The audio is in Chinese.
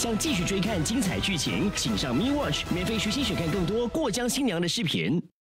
想继续追看精彩剧情，请上 Me Watch 免费学习选看更多过江新娘的视频。